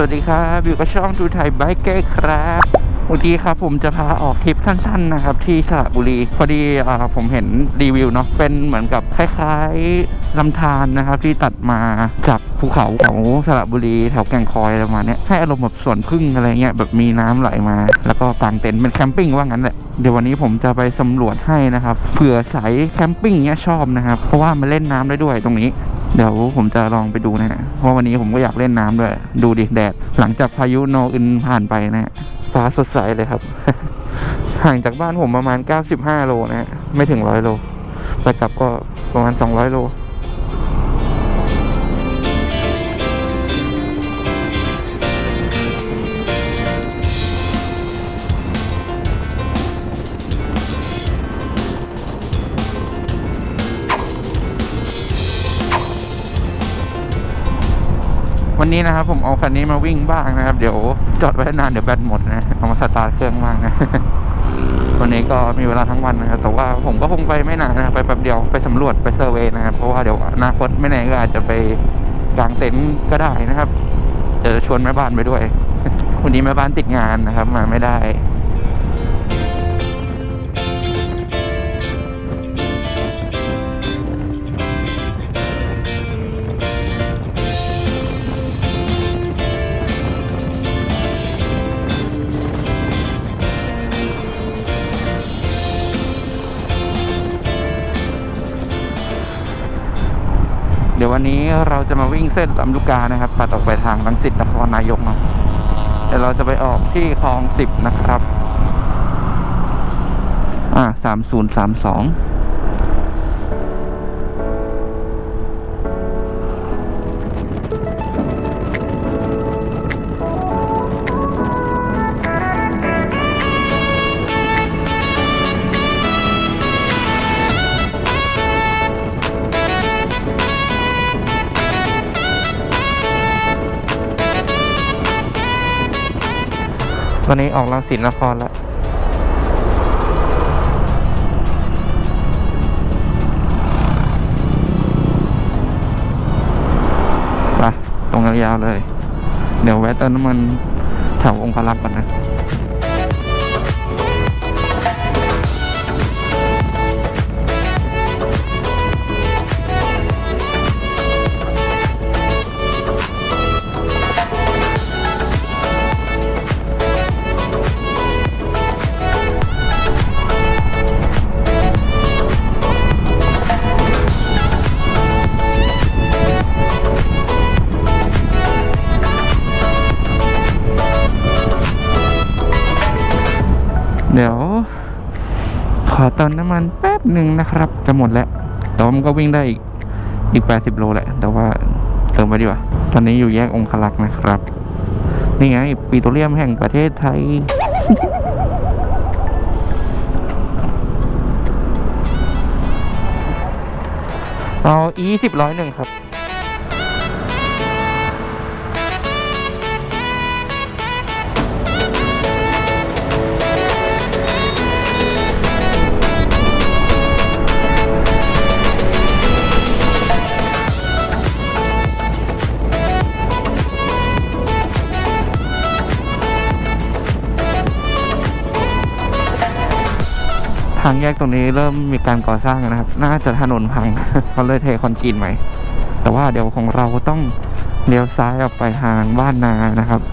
วัสดีครับอยู่กับช่องทูไทยไบเกอร์ครับวันนี้ครับผมจะพาออกทริปสั้นๆนะครับที่สระบุรีพอดีผมเห็นรีวิวเนาะเป็นเหมือนกับคล้ายๆลำธารนะครับที่ตัดมาจากภูเขาแถวสระบุรีแถวแก่งคอยประมาณนี้ให้อารมณ์แบบสวนพึ่งอะไรเงี้ยแบบมีน้ำไหลมาแล้วก็กางเต็นท์เป็นแคมปิ้งว่างั้นแหละเดี๋ยววันนี้ผมจะไปสำรวจให้นะครับเผื่อสายแคมปิ้งเนี้ยชอบนะครับเพราะว่ามันเล่นน้ำได้ด้วยตรงนี้เดี๋ยวผมจะลองไปดูนะฮะเพราะวันนี้ผมก็อยากเล่นน้ำด้วยดูดิแดดหลังจากพายุโนอึนผ่านไปนะฮะฟ้าสดใสเลยครับ ห่างจากบ้านผมประมาณ95โลนะฮะไม่ถึง100โลไปกลับก็ประมาณ200โลวันนี้นะครับผมเอาคันนี้มาวิ่งบ้างนะครับเดี๋ยวจอดไว้นานเดี๋ยวแบตหมดนะเอามาสตาร์ทเครื่องบ้างนะ วันนี้ก็มีเวลาทั้งวันนะครับแต่ว่าผมก็คงไปไม่นานนะไปแป๊บเดียวไปสำรวจไปเซอร์เวย์นะครับเพราะว่าเดี๋ยวอนาคตไม่แน่ก็อาจจะไปกางเต็นท์ก็ได้นะครับเดี๋ยวชวนแม่บ้านไปด้วย วันนี้แม่บ้านติดงานนะครับมาไม่ได้เดี๋ยววันนี้เราจะมาวิ่งเส้นลำลูกกานะครับตัดออกไปทางรังสิตนครนายกเนาะเดี๋ยวเราจะไปออกที่คลอง10นะครับ3032ตอนนี้ออกรังสิตนครแล้วไปตรงยาวๆเลยเดี๋ยวแวะเติมน้ำมันแถวองครักษ์ก่อนนะเดี๋ยวขอเติมน้ำมันแป๊บหนึ่งนะครับจะหมดแล้วแต่ว่ามันก็วิ่งได้อีก80โลแหละแต่ว่าเติมไปดีกว่าตอนนี้อยู่แยกองครักษ์นะครับนี่ไงปิโตรเลียมแห่งประเทศไทย เอาE10-1ครับทางแยกตรงนี้เริ่มมีการก่อสร้างนะครับน่าจะถนนพัง เขาเลยเทคอนกรีตใหม่แต่ว่าเดี๋ยวของเราต้องเลี้ยวซ้ายออกไปทางบ้านนานะครับ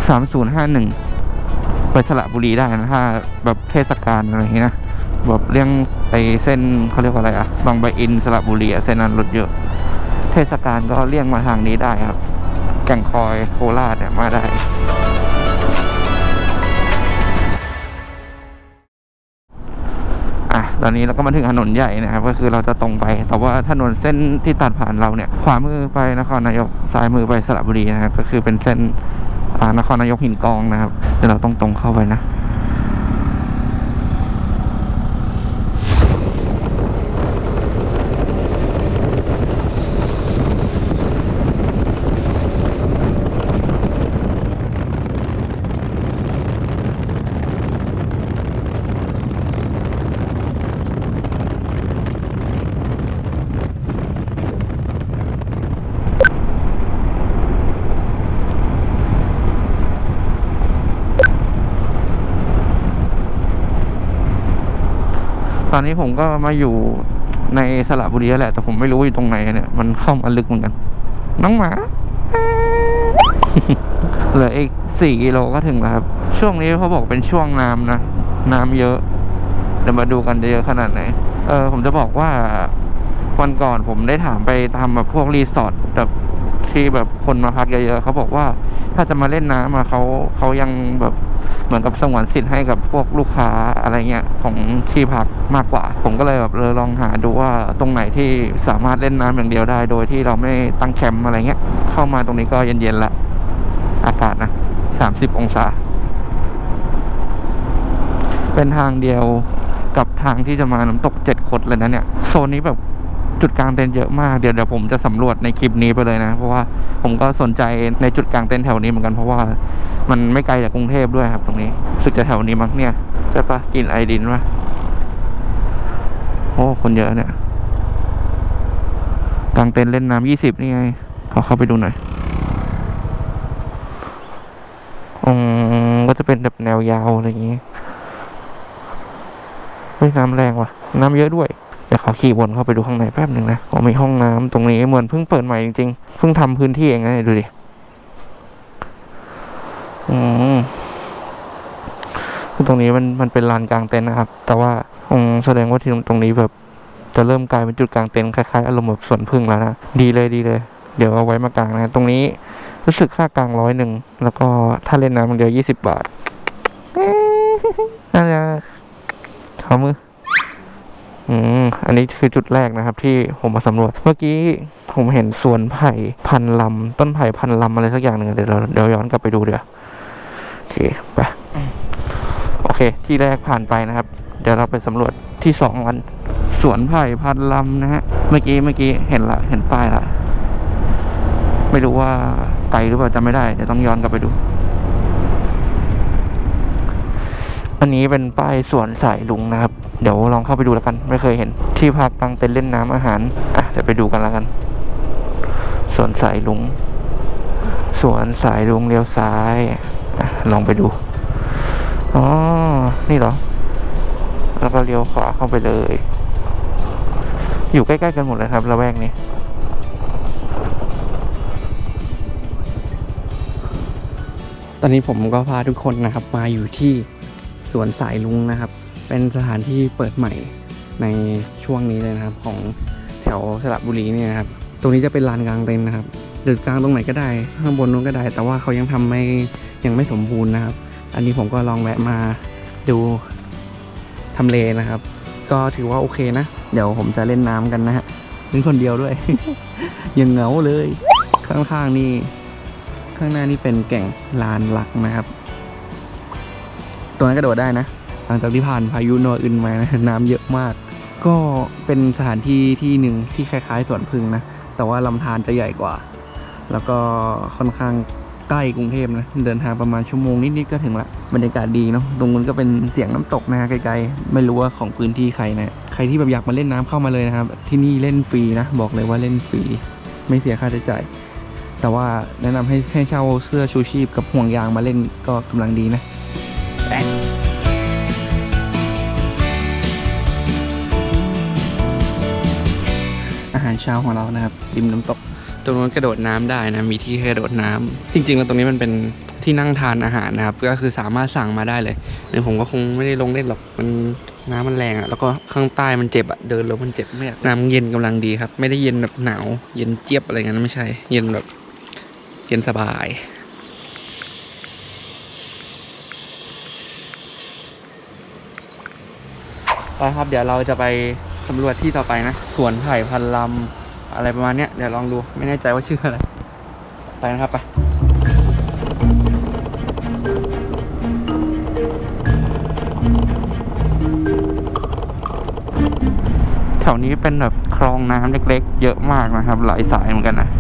3051ไปสระบุรีได้นะถ้าแบบเทศกาลอะไรอย่างนี้นะแบบเลี่ยงไปเส้นเขาเรียกว่าอะไรอะบางปะอินสระบุรีเส้นนั้นรถเยอะเทศกาลก็เลี่ยงมาทางนี้ได้ครับแก่งคอยโคราชเนี่ยมาได้ตอนนี้เราก็มาถึงถนนใหญ่นะครับก็คือเราจะตรงไปแต่ว่าถนนเส้นที่ตัดผ่านเราเนี่ยขวามือไปนครนายกซ้ายมือไปสระบุรีนะครับก็คือเป็นเส้นนครนายกหินกองนะครับเดี๋ยวเราต้องตรงเข้าไปนะ ตอนนี้ผมก็มาอยู่ในสระบุรีแหละแต่ผมไม่รู้อยู่ตรงไหนเนี่ยมันเข้ามาลึกเหมือนกันน้องหมา เหลืออีก4 กิโลก็ถึงแล้วครับช่วงนี้เขาบอกเป็นช่วงน้ำนะน้ำเยอะเดี๋ยวมาดูกันเยอะขนาดไหนผมจะบอกว่าวันก่อนผมได้ถามไปตามแบบพวกรีสอร์ทแบบที่แบบคนมาพักเยอะๆเขาบอกว่าถ้าจะมาเล่นน้ำเขายังแบบเหมือนกับสงวนสิทธิ์ให้กับพวกลูกค้าอะไรเงี้ยของที่พักมากกว่าผมก็เลยแบบลองหาดูว่าตรงไหนที่สามารถเล่นน้ำอย่างเดียวได้โดยที่เราไม่ตั้งแคมป์อะไรเงี้ยเข้ามาตรงนี้ก็เย็นๆละอากาศนะ30 องศาเป็นทางเดียวกับทางที่จะมาน้ำตก7 คดเลยนะเนี่ยโซนนี้แบบจุดกลางเต็นท์เยอะมากเดี๋ยวผมจะสำรวจในคลิปนี้ไปเลยนะเพราะว่าผมก็สนใจในจุดกลางเต็นท์แถวนี้เหมือนกันเพราะว่ามันไม่ไกลจากกรุงเทพด้วยครับตรงนี้สึกจะแถวนี้มั้งเนี่ยใช่ปะกินไอดินปะโอ้คนเยอะเนี่ยกลางเต็นท์เล่นน้ำ20นี่ไงขอเข้าไปดูหน่อยก็จะเป็นแบบแนวยาวอะไรอย่างงี้เฮ้ยน้ำแรงว่ะน้ำเยอะด้วยเดี๋ยวขอขี่วนเข้าไปดูข้างในแป๊บหนึ่งนะมีห้องน้ำตรงนี้เหมือนเพิ่งเปิดใหม่จริงๆเพิ่งทำพื้นที่เองนะดูดิคือตรงนี้มันเป็นลานกลางเต็นท์นะครับแต่ว่าแสดงว่าที่ตรงนี้แบบจะเริ่มกลายเป็นจุดกลางเต็นท์คล้ายๆอารมณ์แบบสวนพึ่งแล้วนะดีเลยเดี๋ยวเอาไว้มากลางนะตรงนี้รู้สึกค่ากลาง101แล้วก็ถ้าเล่นน้ำมันเดียว20 บาทน่าจะขอมืออันนี้คือจุดแรกนะครับที่ผมมาสำรวจเมื่อกี้ผมเห็นสวนไผ่พันลำต้นไผ่พันลำอะไรสักอย่างหนึ่งเดี๋ยวย้อนกลับไปดูเดี๋ยวโอเคไปโอเคที่แรกผ่านไปนะครับเดี๋ยวเราไปสำรวจที่2กันสวนไผ่พันลำนะฮะเมื่อกี้เห็นป้ายละไม่รู้ว่าไกลหรือเปล่าจำไม่ได้เดี๋ยวต้องย้อนกลับไปดูอันนี้เป็นป้ายสวนสายลุงนะครับเดี๋ยวลองเข้าไปดูแล้วกันไม่เคยเห็นที่พักตั้งเต็นท์เล่นน้ำอาหารเดี๋ยวไปดูกันแล้วกันสวนสายลุงเลี้ยวซ้ายลองไปดูอ๋อนี่เหรอแล้วก็เลี้ยวขวาเข้าไปเลยอยู่ใกล้ๆกันหมดเลยครับละแวกนี้ตอนนี้ผมก็พาทุกคนนะครับมาอยู่ที่สวนสายลุงนะครับเป็นสถานที่เปิดใหม่ในช่วงนี้เลยนะครับของแถวสระบุรีนี่นะครับตรงนี้จะเป็นลานกลางเต็นท์นะครับหรือกลางตรงไหนก็ได้ข้างบนนู้นก็ได้แต่ว่าเขายังไม่สมบูรณ์นะครับอันนี้ผมก็ลองแวะมาดูทำเลนะครับก็ถือว่าโอเคนะเดี๋ยวผมจะเล่นน้ำกันนะฮะเป็นคนเดียวด้วย ยังเหงาเลยข้างๆนี่ข้างหน้านี่เป็นแก่งลานหลักนะครับตรงนั้นกระโดดได้นะหลังจากที่ผ่านพายุโนอึนมานะน้ำเยอะมากก็เป็นสถานที่หนึ่งที่คล้ายๆสวนพึ่งนะแต่ว่าลำธารจะใหญ่กว่าแล้วก็ค่อนข้างใกล้กรุงเทพนะเดินทางประมาณชั่วโมงนิดๆก็ถึงละบรรยากาศดีเนาะตรงนู้นก็เป็นเสียงน้ำตกนะฮะไกลๆไม่รู้ว่าของพื้นที่ใครนะใครที่แบบอยากมาเล่นน้ำเข้ามาเลยนะครับที่นี่เล่นฟรีนะบอกเลยว่าเล่นฟรีไม่เสียค่าใช้จ่ายแต่ว่าแนะนำให้เช่าเสื้อชูชีพกับห่วงยางมาเล่นก็กำลังดีนะอาหารเช้าของเรานะครับริมน้ำตกตรงนู้นกระโดดน้ำได้นะมีที่ให้กระโดดน้ำจริงๆแล้วตรงนี้มันเป็นที่นั่งทานอาหารนะครับก็คือสามารถสั่งมาได้เลยเดี๋ยวผมก็คงไม่ได้ลงเล่นหรอกมันน้ำมันแรงแล้วก็ข้างใต้มันเจ็บเดินแล้วมันเจ็บไม่น้ำเย็นกำลังดีครับไม่ได้เย็นแบบหนาวเย็นเจี๊ยบอะไรเงี้ยไม่ใช่เย็นแบบเย็นสบายไปครับเดี๋ยวเราจะไปสำรวจที่ต่อไปนะสวนไผ่พันลำอะไรประมาณเนี้ยเดี๋ยวลองดูไม่แน่ใจว่าชื่ออะไรไปนะครับไปแถวนี้เป็นแบบคลองน้ำเล็กๆเยอะมากนะครับหลายสายเหมือนกันนะ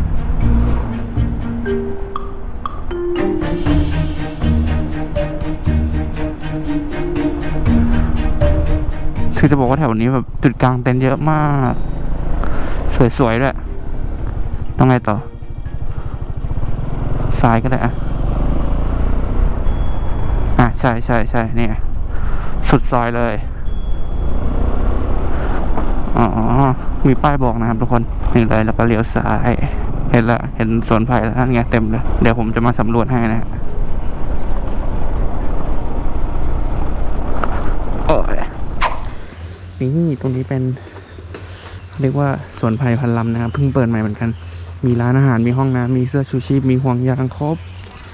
คือจะบอกว่าแถวนี้แบบจุดกลางเต็นท์เยอะมากสวยๆด้วยต้องไงต่อซ้ายก็ได้ใช่นี่สุดซอยเลยอ๋อมีป้ายบอกนะครับทุกคนนี่เลยแล้วก็เลี้ยวซ้ายเห็นละเห็นสวนไผ่แล้วนั่นไงเต็มเลยเดี๋ยวผมจะมาสำรวจให้นะโอ้ยนี่ตรงนี้เป็นเรียกว่าสวนไผ่พันลำนะครับเพิ่งเปิดใหม่เหมือนกันมีร้านอาหารมีห้องน้ำมีเสื้อชูชีพมีห่วงยางครบ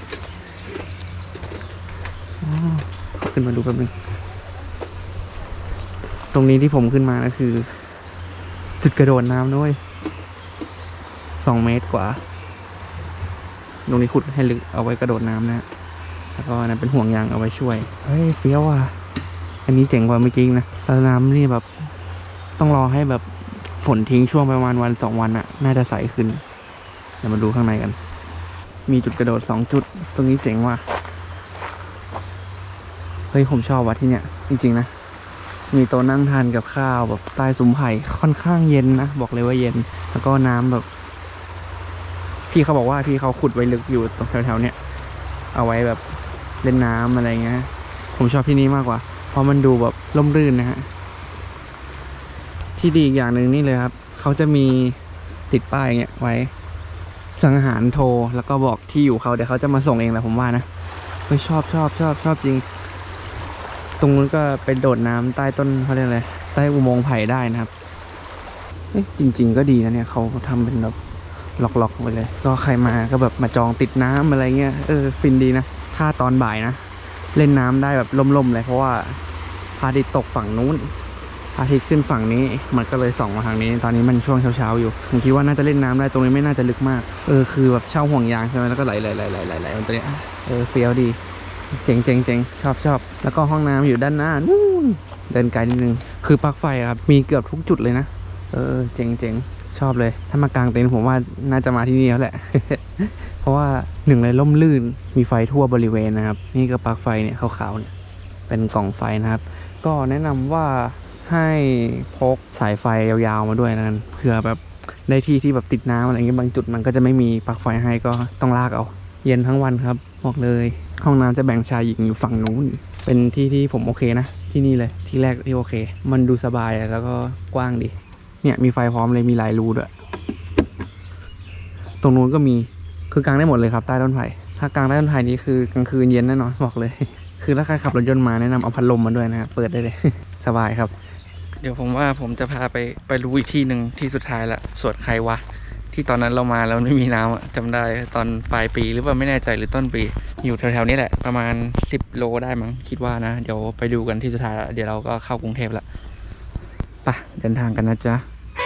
ขึ้นมาดูแป๊บนึงตรงนี้ที่ผมขึ้นมาก็คือจุดกระโดดน้ำด้วย2 เมตรกว่าตรงนี้ขุดให้ลึกเอาไว้กระโดดน้ำนะแล้วก็นั้นเป็นห่วงยางเอาไว้ช่วยเฮ้ยเฟี้ยวอ่ะอันนี้เจ๋งกว่าเมื่อกี้นะแต่น้ำนี่แบบต้องรอให้แบบฝนทิ้งช่วงประมาณวัน2 วันอะน่าจะใสขึ้นเดี๋ยวมาดูข้างในกันมีจุดกระโดด2 จุดตรงนี้เจ๋งว่ะเฮ้ยผมชอบว่ะที่เนี้ยจริงๆนะมีโต๊ะนั่งทานกับข้าวแบบใต้ซุ้มไผ่ค่อนข้างเย็นนะบอกเลยว่าเย็นแล้วก็น้ำแบบพี่เขาบอกว่าพี่เขาขุดไว้ลึกอยู่ตรงแถวๆเนี้ยเอาไว้แบบเล่นน้ำอะไรเงี้ยผมชอบที่นี้มากกว่าเพราะมันดูแบบร่มรื่นนะฮะที่ดีอีกอย่างหนึ่งนี่เลยครับเขาจะมีติดป้ายเงี้ยไว้สั่งอาหารโทรแล้วก็บอกที่อยู่เขาเดี๋ยวเขาจะมาส่งเองแหละผมว่านะก็ชอบจริงตรงนู้นก็ไปโดดน้ำใต้ต้นเขาเรียกอะไรใต้อุโมงค์ไผ่ได้นะครับจริงๆก็ดีนะเนี่ยเขาทำเป็นแบบล็อกๆไปเลยก็ใครมาก็แบบมาจองติดน้ำอะไรเงี้ยฟินดีนะถ้าตอนบ่ายนะเล่นน้ำได้แบบล่มๆเลยเพราะว่าพระอาทิตย์ตกฝั่งนู้นพระอาทิตย์ขึ้นฝั่งนี้มันก็เลยส่องมาทางนี้ตอนนี้มันช่วงเช้าๆอยู่ผมคิดว่าน่าจะเล่นน้ำได้ตรงนี้ไม่น่าจะลึกมากคือแบบเช่าห่วงยางใช่ไหมแล้วก็ไหลมันตัวเนี้ยเฟี้ยวดีเจ๋งชอบแล้วก็ห้องน้ำอยู่ด้านหน้านู่นเดินไกลนิดนึงคือปลั๊กไฟครับมีเกือบทุกจุดเลยนะเจ๋งชอบเลยถ้ามากางเต็นท์ผมว่าน่าจะมาที่นี่แล้วแหละ เพราะว่าหนึ่งเลยร่มรื่นมีไฟทั่วบริเวณนะครับนี่ก็ปลั๊กไฟเนี่ยขาวๆเนี่ยเป็นกล่องไฟนะครับก็แนะนำว่าให้พกสายไฟยาวๆมาด้วยนะเผื่อแบบได้ที่แบบติดน้ำอะไรเงี้ยบางจุดมันก็จะไม่มีปลั๊กไฟให้ก็ต้องลากเอาเย็นทั้งวันครับบอกเลยห้องน้ำจะแบ่งชายหญิงอยู่ฝั่งนู้นเป็นที่ผมโอเคนะที่นี่เลยที่แรกที่โอเคมันดูสบายแล้วก็กว้างดีเนี่ยมีไฟพร้อมเลยมีหลายรูด้วยตรงนู้นก็มีคือกางได้หมดเลยครับใต้ต้นไผ่ถ้ากางใต้ต้นไผ่นี้คือกลางคืนเย็นแน่นอนบอกเลยคือถ้าใครขับรถยนต์มาแนะนำเอาพัดลมมาด้วยนะครับเปิดได้เลย สบายครับเดี๋ยวผมว่าผมจะพาไปรู้อีกที่หนึ่งที่สุดท้ายละสวนใครวะที่ตอนนั้นเรามาแล้วไม่มีน้ำจำได้ตอนปลายปีหรือว่าไม่แน่ใจหรือต้นปีอยู่แถวๆนี้แหละประมาณ10 โลได้มั้งคิดว่านะเดี๋ยวไปดูกันที่สุดท้ายเดี๋ยวเราก็เข้ากรุงเทพละไปเดินทางกันนะจ๊ะ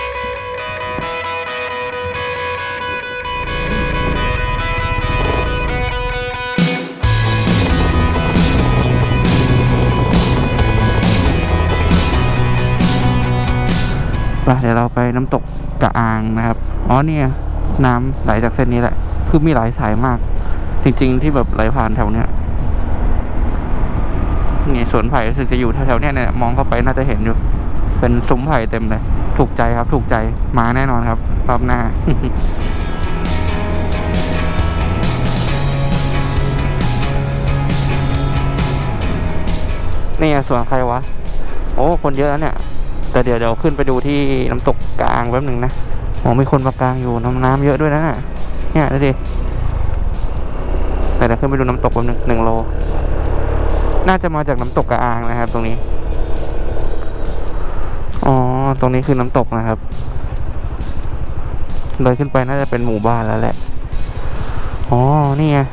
เดี๋ยวเราไปน้ำตกกระอางนะครับอ๋อเนี่ยน้ำไหลจากเส้นนี้แหละคือมีหลายสายมากจริงๆที่แบบไหลผ่านแถวเนี้ยนี่สวนไผ่รู้สึกจะอยู่แถวๆเนี้ยเนี่ยมองเข้าไปน่าจะเห็นอยู่เป็นซุ้มไผ่เต็มเลยถูกใจครับถูกใจมาแน่นอนครับรอบหน้า นี่สวนใครวะโอ้คนเยอะแล้วเนี่ยแต่เดี๋ยวขึ้นไปดูที่น้ำตกกลางแป๊บหนึ่งนะมีคนมากลางอยู่น้ำเยอะด้วยนะเนี่ยดูดิแต่เดี๋ยวขึ้นไปดูน้ำตกแป๊บหนึ่ง1 โลน่าจะมาจากน้ำตกกระอางนะครับตรงนี้อ๋อตรงนี้คือน้ำตกนะครับเลยขึ้นไปน่าจะเป็นหมู่บ้านแล้วแหละอ๋อนี่ไง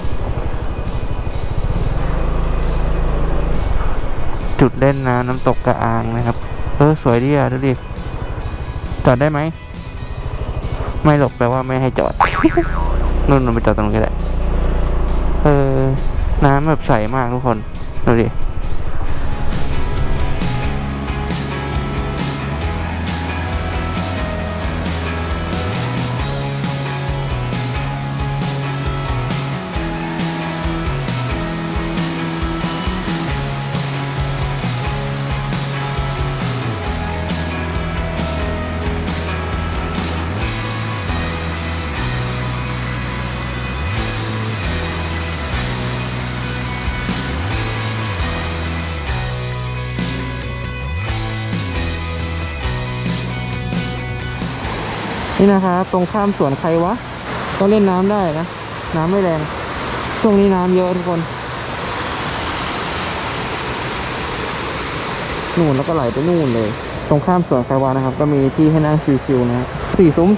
จุดเล่นน้ำตกกระอางนะครับสวยดีอ่ะดูดิจอดได้ไหมไม่หลบแปลว่าไม่ให้จอดนู่นไปจอดตรงนี้แหละน้ำแบบใสมากทุกคนดูดินะครับตรงข้ามสวนใครวะก็เล่นน้ำได้นะน้ำไม่แรงช่วงนี้น้ำเยอะทุกคนนู่นแล้วก็ไหลไปนู่นเลยตรงข้ามสวนใครวะนะครับก็มีที่ให้นั่งชิวๆนะ4 ซุ้ม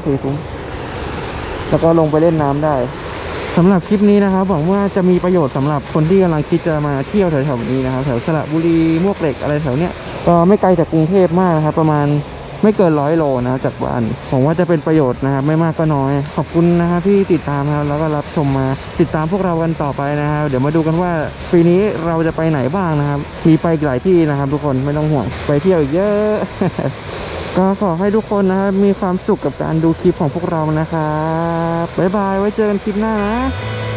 แล้วก็ลงไปเล่นน้ำได้สำหรับคลิปนี้นะครับหวังว่าจะมีประโยชน์สำหรับคนที่กำลังคิดจะมาเที่ยวแถวๆนี้นะครับแถวสระบุรีมวกเหล็กอะไรแถวเนี้ยก็ไม่ไกลจากกรุงเทพมากนะครับประมาณไม่เกิน100 โลนะจากบ้านผมว่าจะเป็นประโยชน์นะครับไม่มากก็น้อยขอบคุณนะครับที่ติดตามครับแล้วก็รับชมมาติดตามพวกเรากันต่อไปนะครับเดี๋ยวมาดูกันว่าปีนี้เราจะไปไหนบ้างนะครับมีไปหลายที่นะครับทุกคนไม่ต้องห่วงไปเที่ยวอีกเยอะ ก็ขอให้ทุกคนนะครับมีความสุขกับการดูคลิปของพวกเรานะครับบ๊ายบายไว้เจอกันคลิปหน้านะ